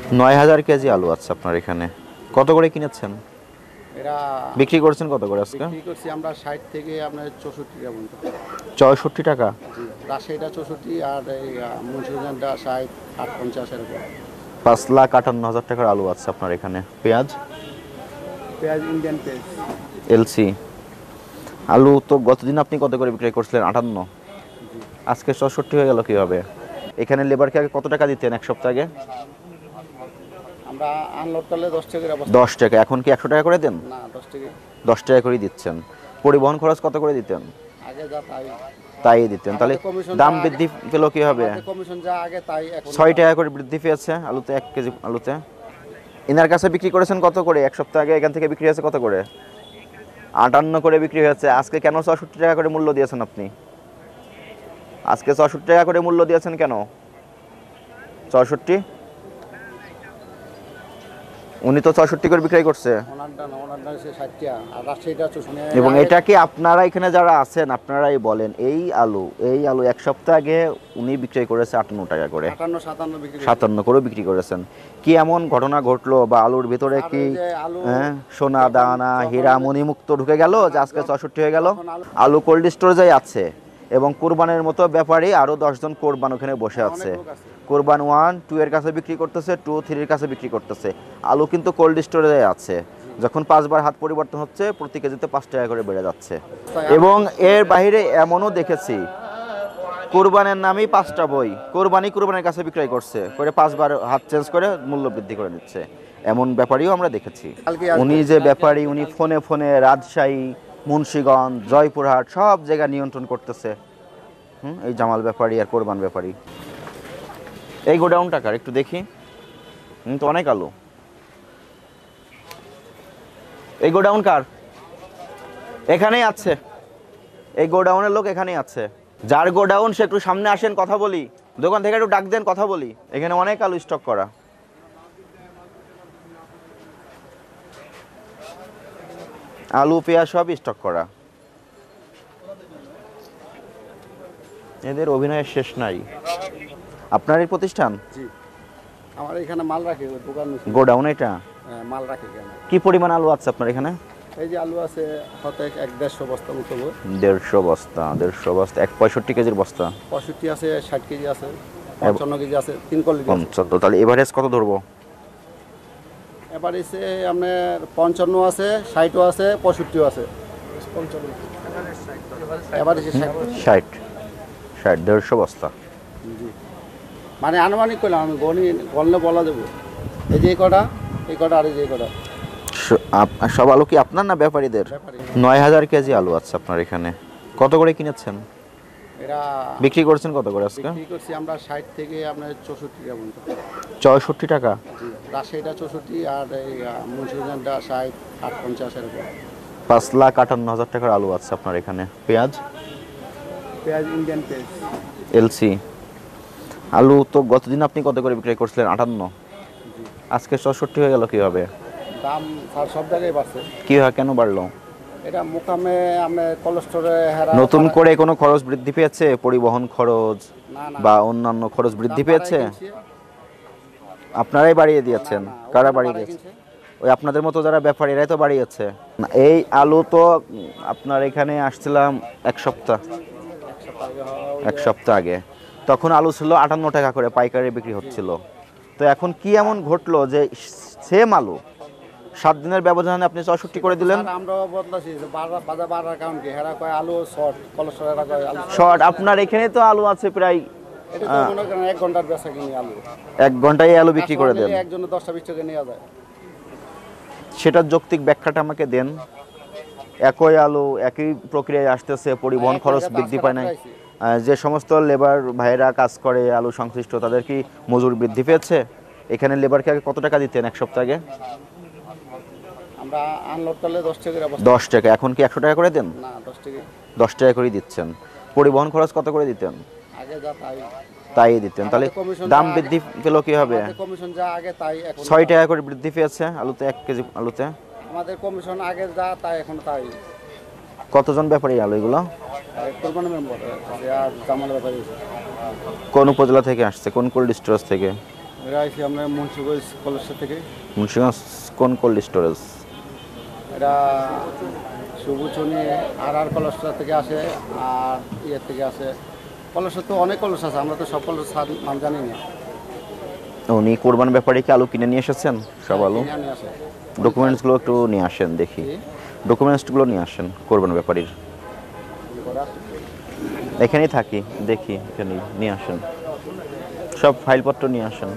৯,০০০ KG আলু আছে আপনার এখানে। কত করে কিনেছেন? এরা বিক্রি করছেন কত করে আজকে? বিক্রি করছি আমরা ৬০ থেকে আপনার ৬৪ টাকা পর্যন্ত। ৬৪ টাকা। জি, রাজশাহীটা ৬৪ আর এই মুন্সিগঞ্জটা ৬০, ৮, ৫০ এরকম। ৫,৫৮,০০০ টাকার আলু আছে আপনার এখানে। পেঁয়াজ? পেঁয়াজ ইন্ডিয়ান পেঁয়াজ এলসি। আলু তো গতদিন আপনি কত করে বিক্রি করছিলেন? ৫৮। আজকে ৬৪ হয়ে গেল কিভাবে? এখানে লেবারকে আগে কত টাকা দিতেন এক সপ্তাহ আগে? আমরা আনলোড করলে ১০ টাকা করে বস্তা। ১০ টাকা। এখন কি ১০০ টাকা করে দেন? না, ১০ টাকা। ১০ টাকা করেই দিচ্ছেন। পরিবহন খরচ কত করে দিতেন? আগে যা তাই তাই দিতেন। তাহলে আমাদের কমিশন দাম যা বৃদ্ধি পেল কিভাবে? আমাদের কমিশন যা আগে তাই এখন ৬ টাকা করে বৃদ্ধি পেয়েছে আলুতে, ১ কেজি আলুতে। এনার কাছে বিক্রি করেছেন কত করে? এক সপ্তাহ আগে এখান থেকে বিক্রি হয়েছে কত করে? ৫৮ করে বিক্রি হয়েছে। আজকে কেন ৬৪ টাকা করে মূল্য দিয়েছেন আপনি? আজকে ৬৪ টাকা করে মূল্য দিয়েছেন কেন? ৬৪? উনি তো ৬৪ করে বিক্রি করছে। ওনারটা হচ্ছে ৬০ টাকা আর রাজশাহীটা ৬৪। এবং এটা কি আপনারা এখানে যারা আছেন আপনারাই বলেন, এই আলু এক সপ্তাহ আগে উনি বিক্রি করেছে ৫৮ টাকা করে, ৫৮, ৫৭ বিক্রি ৫৭ করেও বিক্রি করেছেন। কি এমন ঘটনা ঘটলো বা আলুর ভিতরে কি সোনা দানা হীরা মণিমুক্ত ঢুকে গেল যে আজকে ৬৪ হয়ে গেল? আলু কোল্ড স্টোরেজে আছে এবং কোরবানের মতো ব্যাপারী আরও ১০ জন কোরবান ওখানে বসে আছে। কোরবান 1, 2 এর কাছে বিক্রি করতেছে, 2, 3 এর কাছে বিক্রি করতেছে। আলু কিন্তু কোল্ড স্টোরেজে আছে। যখন ৫ বার হাত পরিবর্তন হচ্ছে প্রতি কেজিতে ৫ টাকা করে বেড়ে যাচ্ছে। এবং এর বাইরে এমনও দেখেছি কোরবানের নামেই ৫টা বই কোরবানের কাছে বিক্রয় করছে, করে ৫ বার হাত চেঞ্জ করে মূল্য বৃদ্ধি করে দিচ্ছে। এমন ব্যাপারীও আমরা দেখেছি। উনি যে ব্যাপারী, উনি ফোনে ফোনে রাজশাহী, মুন্সিগঞ্জ, জয়পুরহাট সব জায়গা নিয়ন্ত্রণ করতেছে। এই জামাল ব্যাপারী আর কোরবান ব্যাপারী। এই গোডাউন টাকার একটু দেখি তো অনেক আলু। এই গোডাউন কার? এখানেই আছে। এই গোডাউনের লোক এখানেই আছে। যার গোডাউন সে একটু সামনে আসেন, কথা বলি। দোকান থেকে একটু ডাক দেন, কথা বলি। এখানে অনেক আলু স্টক করা। আলু পেঁয়াজ সব স্টক করা। এদের অভিনয়ের শেষ নাই। আপনার এই প্রতিষ্ঠান? জি, আমার এখানে মাল রাখে দোকান। গোডাউন এটা? হ্যাঁ, মাল রাখে কেন? কি পরিমাণ আলু আছে আপনার এখানে? এই যে আলু আছে হয়তো ১-১৫০ বস্তা মতো। ১৫০ বস্তা। ১৫০ বস্তা। ৬৫ কেজির বস্তা। ৬৫ আছে, ৬০ কেজি আছে, ৫৫ কেজি আছে, ৩ কোয়ালিটি আছে। ৫৫। তাহলে এভারেজ কত ধরবো? এবার এসে আপনার ৫৫ আছে, ৬০ও আছে, ৬৫ও আছে। এবার এসে ৬০। ১৫০ বস্তা। জি, মানে আনুমানিক করলাম আমি, গণলে বলা দেবো। এই যে এই কটা আর এই যে কটা। সব আলু কি আপনার না ব্যাপারীদের? ৯,০০০ কেজি আলু আছে আপনার এখানে। কত করে কিনেছেন? এরা বিক্রি করছেন কত করে আজকে? বিক্রি করছি আমরা ৬০ থেকে আপনার ৬৪ টাকা পর্যন্ত। ৬৪ টাকা। জি, রাজশাহীটা ৬৪ আর এই মুন্সিগঞ্জটা ৬০, ৮, ৫০ এরকম। ৫,৫৮,০০০ টাকার আলু আছে আপনার এখানে। পেঁয়াজ? পেঁয়াজ ইন্ডিয়ান পেঁয়াজ এলসি। আলু তো গতদিন আপনি কত করে বিক্রি করছিলেন? ৫৮। আজকে ৬৪ হয়ে গেল কিভাবে? দাম সব জায়গায় বাড়ছে। কি হয়, কেন বাড়লো? এটা মোকামে আপনার কোলেস্টোরে নতুন করে কোনো খরচ বৃদ্ধি পেয়েছে? পরিবহন খরচ বা অন্যান্য খরচ বৃদ্ধি পেয়েছে? আপনারাই বাড়িয়ে দিয়েছেন? কারা বাড়িয়ে দিয়েছে? ওই আপনাদের মতো যারা ব্যাপারী এরাই তো বাড়িয়েছে। এই আলু তো আপনার এখানে আসছিলাম এক সপ্তাহ আগে। তখন আলু ছিল ৫৮ টাকা করে পাইকারি বিক্রি হচ্ছিল। তো এখন কি এমন ঘটলো যে সেম আলু 7 দিনের ব্যবধানে আপনি ৬৪ করে দিলেন? আমরাও বদলাছি, বাজার বাড়ার কারণ কি? হেরা কয় আলু শর্ট, কোলেস্টোরে হেরা কয় আলু শর্ট। আপনার এখানে তো আলু আছে প্রায়, এটা তো মনে করেন ১ ঘন্টার বেচা কিনি আলু। ১ ঘন্টায় আলু বিক্রি করে দেন। একজনে ১০টা ২০ টাকা নিয়ে যায়। সেটার যৌক্তিক ব্যাখ্যাটা আমাকে দেন। একই আলু একই প্রক্রিয়ায় আসতেছে, পরিবহন খরচ বৃদ্ধি পায় না। যে সমস্ত লেবার ভাইয়েরা কাজ করে আলু সংশ্লিষ্ট, তাদের কি মজুর বৃদ্ধি পেয়েছে? এখানে লেবারকে আগে কত টাকা দিতেন এক সপ্তাহ আগে? আমরা আনলোড করলে ১০ টাকা করে। ১০ টাকা। এখন কি ১০০ টাকা করে দেন? না, ১০ টাকা। ১০ টাকা করেই দিচ্ছেন। পরিবহন খরচ কত করে দিতেন? আগে যা তাই দিতেন। তাহলে দাম বৃদ্ধি পেল কিভাবে? কমিশন যা আগে তাই এখন ৬ টাকা করে বৃদ্ধি পেয়েছে আলুতে, ১ কেজি আলুতে। আমাদের কমিশন আগে যা তাই এখন তাই। কতজন ব্যাপারী আলু এগুলো? কোরবানি মেম্বার আর জামাল ব্যাপারী। কোন উপজেলা থেকে আসছে? কোন কোল্ড স্টোরেজ থেকে? এটা আইসি আমরা মুন্সিগঞ্জ কলেজ থেকে। মুন্সিগঞ্জ কোন কোল্ড স্টোরেজ? এটা সুবুচনি আর কলেজটা থেকে আসে, আর ইয়ের থেকে আসে। কলেজের তো অনেক কলেজ আছে, আমরা তো সব কলেজ নাম জানি না। উনি কোরবান ব্যাপারে কি আলু কিনে নিয়ে এসেছেন? সব আলু নিয়ে আসে। ডকুমেন্টসগুলো একটু নিয়ে আসেন দেখি, ডকুমেন্টসগুলো নিয়ে আসেন কোরবান ব্যাপারীর। এখানেই থাকি, দেখি এখানে নিয়ে আসেন, সব ফাইলপত্র নিয়ে আসেন।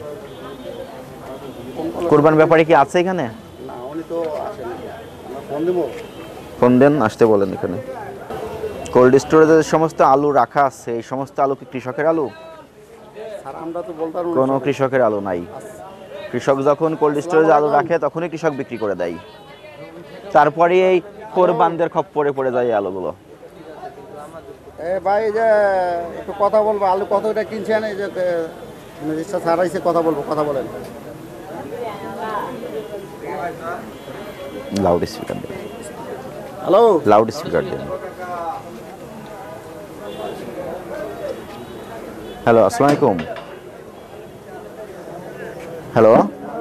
কোরবান ব্যাপারী কি আছে এখানে? না, উনি তো আসেন, আমরা ফোন দেবো। ফোন দেন, আসতে বলেন। এখানে কোল্ড স্টোরেজে সমস্ত আলু রাখা আছে, এই সমস্ত আলু কি কৃষকের আলু? স্যার আমরা তো বলতে পারবো না। কোনো কৃষকের আলু নাই। কৃষক যখন কোল্ড স্টোরেজে আলু রাখে তখনই কৃষক বিক্রি করে দেয়, তারপরে এই কোরবানদের খপ্পরে পড়ে যায় এই আলুগুলো। ভাই যে একটু কথা বলবো, আলু কতটা কিনছেন? এই যে স্যার আইসে কথা বলবো, কথা বলেন। লাউড স্পিকার দেন। হ্যালো, লাউড স্পিকার দেন। হ্যালো, আসসালামু আলাইকুম। হ্যালো,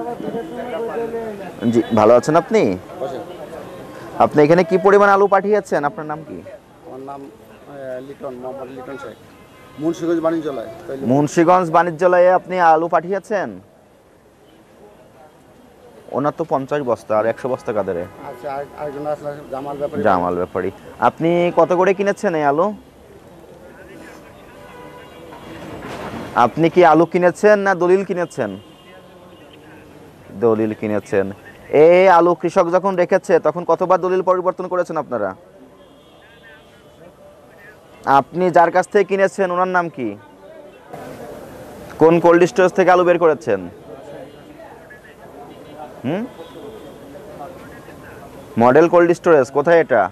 জি ভালো আছেন আপনি? আপনি এখানে কি পরিমাণ আলু পাঠিয়েছেন? আপনার নাম কি? আমার নাম লিটন, মোহাম্মদ লিটন শেখ, মুন্সিগঞ্জ বাণিজ্যালয়। মুন্সিগঞ্জ বাণিজ্যালয়ে আপনি আলু পাঠিয়েছেন? ওনার তো 50 বস্তা, আর 100 বস্তা কাদের? আচ্ছা, আরেকজন আসলে জামাল ব্যাপারী। জামাল ব্যাপারী। আপনি কত করে কিনেছেন এই আলু? আপনি কি আলু কিনেছেন না দলিল কিনেছেন? দলিল কিনেছেন। এই আলু কৃষক যখন রেখেছে তখন কতবার দলিল পরিবর্তন করেছেন আপনারা? আপনি যার কাছ থেকে কিনেছেন ওনার নাম কি? কোন কোল্ড স্টোরেজ থেকে আলু বের করেছেন? মডেল কোল্ড স্টোরেজ কোথায় এটা?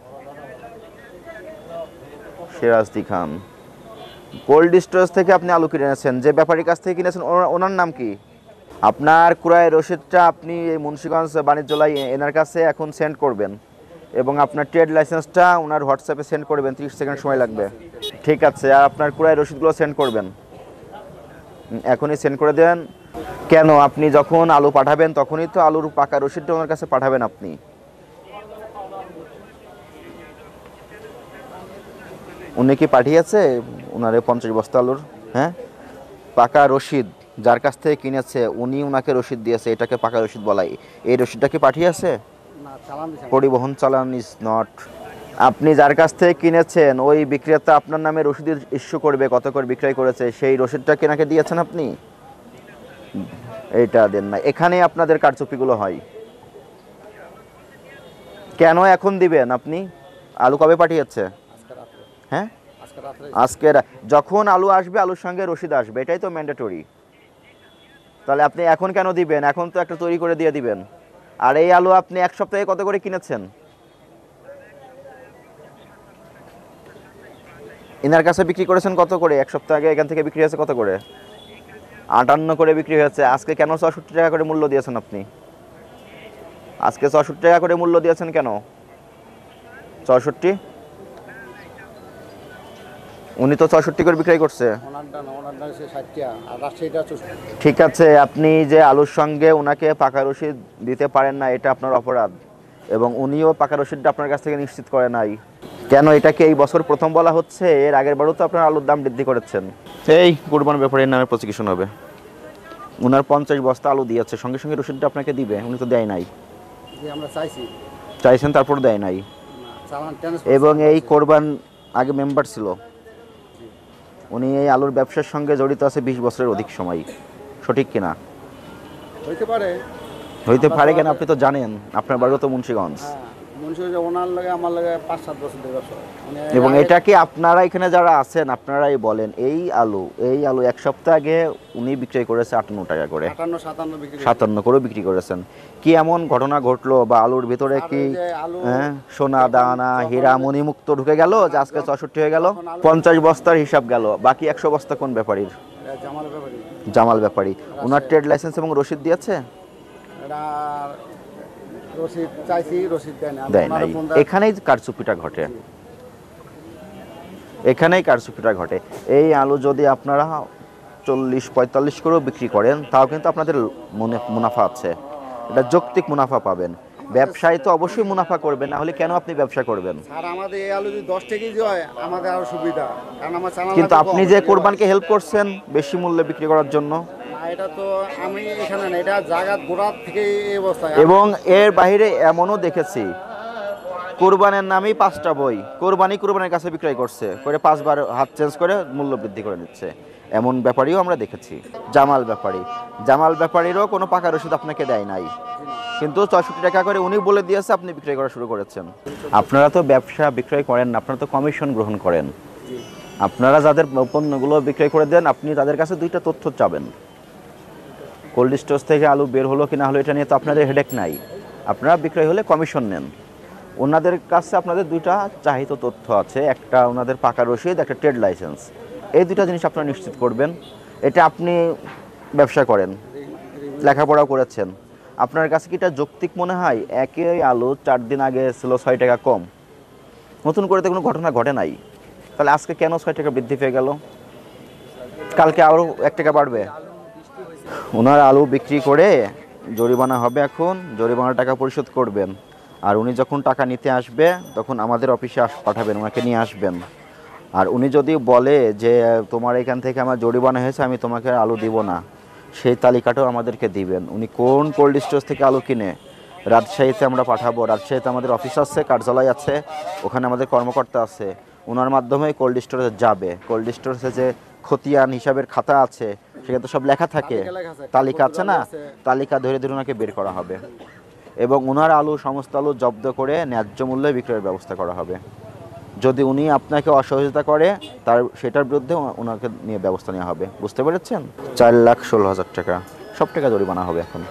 সিরাজদি খান কোল্ড স্টোরেজ থেকে আপনি আলু কিনেছেন। যে ব্যাপারীর কাছ থেকে কিনেছেন ওনার নাম কি? আপনার ক্রয় রসিদটা আপনি এই মুন্সিগঞ্জ বাণিজ্যালয় এনার কাছে এখন সেন্ড করবেন, এবং আপনার ট্রেড লাইসেন্সটা ওনার হোয়াটসঅ্যাপে সেন্ড করবেন। 30 সেকেন্ড সময় লাগবে। ঠিক আছে, আর আপনার ক্রয় রসিদগুলো সেন্ড করবেন, এখনই সেন্ড করে দেন। কেন, আপনি যখন আলু পাঠাবেন তখনই তো আলুর পাকা রসিদটা ওনার কাছে পাঠাবেন আপনি। উনি কি পাঠিয়েছে ওনারে 50 বস্তা আলুর? হ্যাঁ, পাকা রসিদ যার কাছ থেকে কিনেছে উনি ওনাকে রসিদ দিয়েছে, এটাকে পাকা রসিদ বলাই। এই রসিদটা কি পাঠিয়েছে? না, চালান দিছেন। পরিবহন চালান ইজ নট। আপনি যার কাছ থেকে কিনেছেন ওই বিক্রেতা আপনার নামে রসিদ ইস্যু করবে কত করে বিক্রয় করেছে, সেই রসিদটা কেনাকে দিয়েছেন আপনি? এইটা দেন না। এখানে আপনাদের কারচুপিগুলো হয়। কেন এখন দিবেন আপনি? আলু কবে পাঠিয়েছে? হ্যাঁ, আজকে যখন আলু আসবে আলুর সঙ্গে রসিদ আসবে, এটাই তো ম্যান্ডেটরি। তাহলে আপনি এখন কেন দিবেন? এখন তো একটা তৈরি করে দিয়ে দিবেন। আর এই আলু আপনি এক সপ্তাহে কত করে কিনেছেন? এনার কাছে বিক্রি করেছেন কত করে? এক সপ্তাহ আগে এখান থেকে বিক্রি হয়েছে কত করে? 58 করে বিক্রি হয়েছে। আজকে কেন 64 টাকা করে মূল্য দিয়েছেন আপনি? আজকে 64 টাকা করে মূল্য দিয়েছেন কেন? 64? উনি তো 64 করে বিক্রয় করছে। ঠিক আছে, আপনি যে আলুর সঙ্গে ওনাকে পাকা রসিদ দিতে পারেন না, এটা আপনার অপরাধ, এবং উনিও পাকা রসিদটা আপনার কাছ থেকে নিশ্চিত করে নাই। কেন, এটাকে এই বছর প্রথম বলা হচ্ছে? এর আগের বারও তো আপনার আলুর দাম বৃদ্ধি করেছেন। এই কোরবান ব্যাপারীর নামে প্রসিকিউশন হবে। ওনার 50 বস্তা আলু দিয়েছে, সঙ্গে সঙ্গে রসিদটা আপনাকে দিবে? উনি তো দেয় নাই। চাইছেন তারপর দেয় নাই। এবং এই কোরবান আগে মেম্বার ছিল, উনি এই আলুর ব্যবসার সঙ্গে জড়িত আছে 20 বছরের অধিক সময়। সঠিক কিনা? হইতে পারে কেন, আপনি তো জানেন, আপনার বাড়িও তো মুন্সিগঞ্জ। এবং এটা কি আপনারা এখানে যারা আছেন আপনারাই বলেন, এই আলু এক সপ্তাহ আগে উনি বিক্রি করেছে 58 টাকা করে, 57 করে বিক্রি করেছেন। কি এমন ঘটনা ঘটলো, বা আলুর ভিতরে কি সোনা দানা হীরা মণিমুক্ত ঢুকে গেল যে আজকে 64 হয়ে গেল? 50 বস্তার হিসাব গেল, বাকি 100 বস্তা কোন ব্যাপারীর? জামাল ব্যাপারী। ওনার ট্রেড লাইসেন্স এবং রসিদ দিয়েছে? এখানেই কারচুপিটা ঘটে, এখানেই কারচুপিটা ঘটে। এই আলু যদি আপনারা 40-45 করেও বিক্রি করেন, তাও কিন্তু আপনাদের মুনাফা আছে, এটা যৌক্তিক মুনাফা পাবেন। ব্যবসায়ী তো অবশ্যই মুনাফা করবে, না হলে কেন আপনি ব্যবসা করবেন? স্যার আমাদের এই আলু যদি 10 টাকা কেজি হয় আমাদের আরো সুবিধা, কারণ আমার চ্যানেল কিন্তু আপনি যে কোরবানকে হেল্প করছেন বেশি মূল্যে বিক্রি করার জন্য, না এটা তো আমি এখানে না, এটা জায়গার গোড়ার থেকে এই অবস্থা। এবং এর বাইরে এমনও দেখেছি কোরবানের নামেই 5টা বই কোরবানির কাছে বিক্রয় করছে, করে 5বার হাত চেঞ্জ করে মূল্য বৃদ্ধি করে নিচ্ছে, এমন ব্যাপারীও আমরা দেখেছি। জামাল ব্যাপারীরও কোনো পাকা রসিদ আপনাকে দেয় নাই, কিন্তু 64 টাকা করে উনি বলে দিয়েছে, আপনি বিক্রয় করা শুরু করেছেন। আপনারা তো ব্যবসা বিক্রয় করেন না, আপনারা তো কমিশন গ্রহণ করেন। আপনারা যাদের পণ্যগুলো বিক্রয় করে দেন, আপনি তাদের কাছে 2টা তথ্য চাবেন, কোল্ড স্টোরেজ থেকে আলু বের হলো কি না হলো এটা নিয়ে তো আপনাদের হেডেক নাই। আপনারা বিক্রয় হলে কমিশন নেন, ওনাদের কাছে আপনাদের 2টা চাহিত তথ্য আছে, একটা ওনাদের পাকা রসিদ, একটা ট্রেড লাইসেন্স। এই 2টা জিনিস আপনারা নিশ্চিত করবেন। এটা আপনি ব্যবসা করেন, লেখাপড়াও করেছেন, আপনার কাছে কি এটা যৌক্তিক মনে হয়? একই আলু 4 দিন আগে ছিল 6 টাকা কম, নতুন করে তো কোনো ঘটনা ঘটে নাই, তাহলে আজকে কেন 6 টাকা বৃদ্ধি পেয়ে গেল? কালকে আরও 1 টাকা বাড়বে। ওনার আলু বিক্রি করে জরিমানা হবে, এখন জরিমানার টাকা পরিশোধ করবেন, আর উনি যখন টাকা নিতে আসবে তখন আমাদের অফিসে পাঠাবেন, ওনাকে নিয়ে আসবেন। আর উনি যদি বলে যে তোমার এখান থেকে আমার জরিমানা হয়েছে, আমি তোমাকে আলু দিব না, সেই তালিকাটাও আমাদেরকে দিবেন। উনি কোন কোল্ড স্টোরেজ থেকে আলু কিনে রাজশাহীতে আমরা পাঠাবো, রাজশাহীতে আমাদের অফিস আছে, কার্যালয় আছে, ওখানে আমাদের কর্মকর্তা আছে, ওনার মাধ্যমে কোল্ড স্টোরেজে যাবে। কোল্ড স্টোরেজে যে খতিয়ান হিসাবের খাতা আছে সেখানে তো সব লেখা থাকে, তালিকা আছে না, তালিকা ধরে ধরে ওনাকে বের করা হবে, এবং ওনার আলু সমস্ত আলু জব্দ করে ন্যায্য মূল্যে বিক্রয়ের ব্যবস্থা করা হবে। যদি উনি আপনাকে অসহযোগিতা করে সেটার বিরুদ্ধে ওনাকে নিয়ে ব্যবস্থা নেওয়া হবে। বুঝতে পেরেছেন? 4,16,000 টাকা, সব টাকা জরিমানা হবে। এখন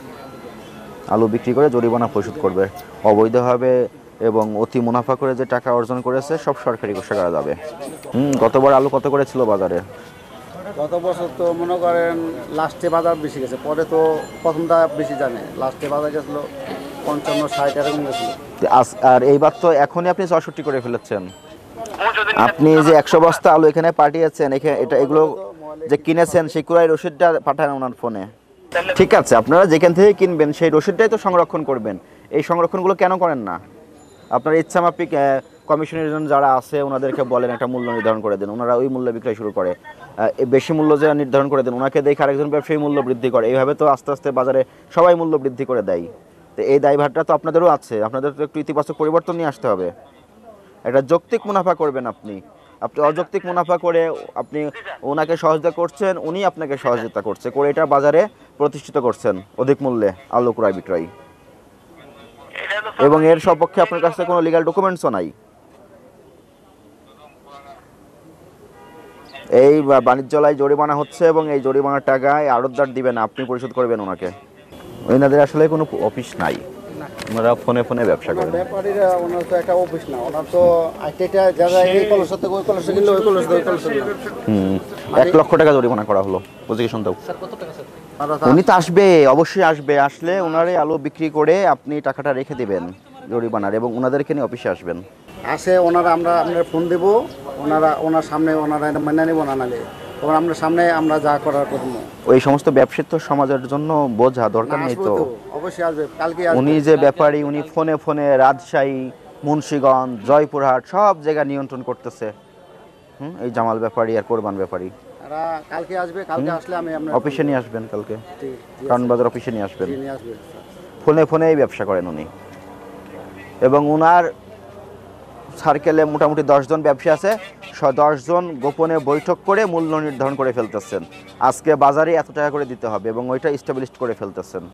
আলু বিক্রি করে জরিমানা পরিশোধ করবে অবৈধভাবে, এবং অতি মুনাফা করে যে টাকা অর্জন করেছে সব সরকারি কোষাগারে যাবে। গতবার আলু কত করে ছিল বাজারে? গত বছর তো মনে করেন লাস্টে বাজার বেশি গেছে, পরে তো প্রথমটা বেশি জানে, লাস্টে বাজার গেছিলো 55-60 এরকম গেছিল। আর এইবার তো এখনই আপনি 64 করে ফেলেছেন। আপনি যে 100 বস্তা আলু এখানে পাঠিয়েছেন, এগুলো যে কিনেছেন সেই ক্রয় রসিদটা পাঠান ওনার ফোনে। ঠিক আছে, আপনারা যেখান থেকে কিনবেন সেই রসিদটাই তো সংরক্ষণ করবেন, এই সংরক্ষণগুলো কেন করেন না? আপনার ইচ্ছামাফিক কমিশনের জন্য যারা আছে ওনাদেরকে বলেন একটা মূল্য নির্ধারণ করে দেন, ওনারা ওই মূল্যে বিক্রয় শুরু করে। বেশি মূল্য যে নির্ধারণ করে দেন, ওনাকে দেখে আরেকজন ব্যবসায়ী মূল্য বৃদ্ধি করে, এইভাবে তো আস্তে আস্তে বাজারে সবাই মূল্য বৃদ্ধি করে দেয়। তো এই দায়ভারটা তো আপনাদেরও আছে, আপনাদের তো একটু ইতিবাচক পরিবর্তন নিয়ে আসতে হবে। একটা যৌক্তিক মুনাফা করবেন আপনি অযৌক্তিক মুনাফা করে আপনি ওনাকে সহযোগিতা করছেন, উনি আপনাকে সহযোগিতা করছে করে এটা বাজারে প্রতিষ্ঠিত করছেন অধিক মূল্যে আলু ক্রয় বিক্রয়, এবং এর সপক্ষে আপনার কাছে কোনো লিগ্যাল ডকুমেন্টসও নাই। এই বাণিজ্যালয় জরিমানা হচ্ছে, এবং এই জরিমানার টাকায় আড়তদার দিবে না, আপনি পরিশোধ করবেন ওনাকে। ওনাদের আসলে কোনো অফিস নাই, ওনারা ফোনে ফোনে ব্যবসা করেন। ব্যাপারীরা ওনার তো একটা অফিস না, ওনার তো একটা যারা এই কলসের থেকে ওই কলসে কিনলে ওই কলস 1 লক্ষ টাকা জরিমানা করা হলো। প্রসিকিউশন দাও। স্যার কত টাকা স্যার? উনি তো আসবে, অবশ্যই আসবে, আসলে ওনারে আলু বিক্রি করে আপনি টাকাটা রেখে দিবেন জরিমানার, এবং ওনাদেরকে নিয়ে অফিসে আসবেন। আসে ওনারা, আমরা ফোন দেবো, ওনার সামনে ওনারা মেনে নেবো না, নালে তখন আমরা সামনে আমরা যা করার করবো। ওই সমস্ত ব্যবসায়ী তো সমাজের জন্য বোঝা দরকার নেই তো? অবশ্যই আসবে, কালকে উনি যে ব্যাপারী, উনি ফোনে ফোনে রাজশাহী, মুন্সিগঞ্জ, জয়পুরহাট সব জায়গা নিয়ন্ত্রণ করতেছে। এই জামাল ব্যাপারী আর কোরবান ব্যাপারী কালকে আসবে, কালকে আসলে আমি অফিসে নিয়ে আসবেন, কালকে কারণ বাজার অফিসে নিয়ে আসবেন। ফোনে ফোনেই ব্যবসা করেন উনি, এবং ওনার সার্কেলে মোটামুটি 10 জন ব্যবসায়ী আছে, 10 জন গোপনে বৈঠক করে মূল্য নির্ধারণ করে ফেলতেছেন, আজকে বাজারে এত টাকা করে দিতে হবে, এবং ওইটা এস্টাবলিশ করে ফেলতেছেন।